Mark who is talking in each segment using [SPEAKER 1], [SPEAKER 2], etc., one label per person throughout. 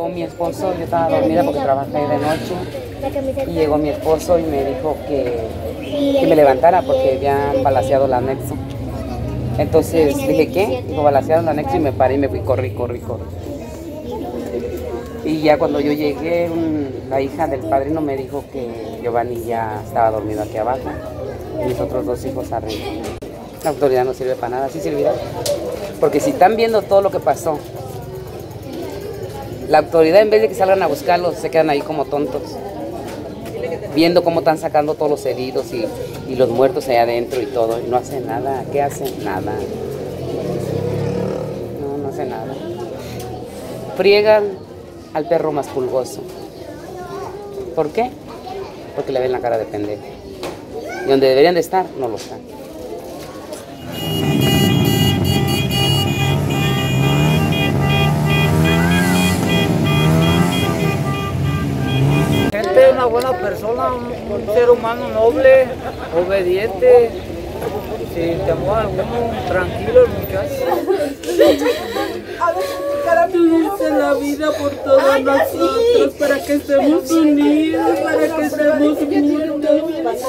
[SPEAKER 1] mi esposo, yo estaba dormida porque trabajé de noche, y llegó mi esposo y me dijo que me levantara porque habían balaceado el anexo. Entonces dije, ¿qué? Dijo, balacearon el anexo, y me paré y me fui, corrí. Y ya cuando yo llegué, la hija del padrino me dijo que Giovanni ya estaba dormido aquí abajo y mis otros 2 hijos arriba. La autoridad no sirve para nada, sí servirá. Porque si están viendo todo lo que pasó, la autoridad, en vez de que salgan a buscarlos, se quedan ahí como tontos, viendo cómo están sacando todos los heridos y los muertos allá adentro y todo, y no hacen nada. ¿Qué hacen? Nada. No hacen nada. Friegan al perro más pulgoso. ¿Por qué? Porque le ven la cara de pendejo. Y donde deberían de estar, no lo están.
[SPEAKER 2] Gente es una buena persona, un ser humano noble, obediente, sin temor alguno, tranquilo el muchacho.
[SPEAKER 3] Tú diste la vida por todos nosotros, para que estemos unidos, para que estemos juntos.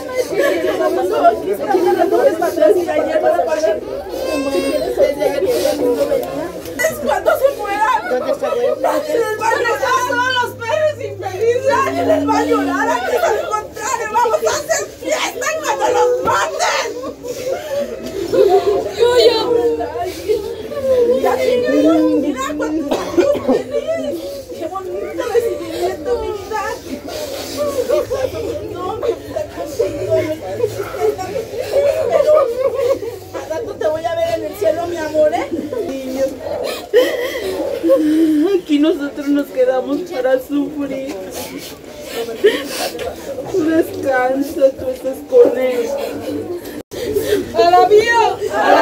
[SPEAKER 3] Cuando se mueran, nadie les va a llorar, todos los perros infelices, nadie les va a llorar, aquí al contrario, vamos a hacer fiesta cuando los maten. Mira cuántos años tienes, qué bonito recibimiento, mi vida. No, me gusta contigo, pero al rato te voy a ver en el cielo, mi amor, niños. Aquí nosotros nos quedamos para sufrir. Descansa, tú estás con él. ¡A la vida!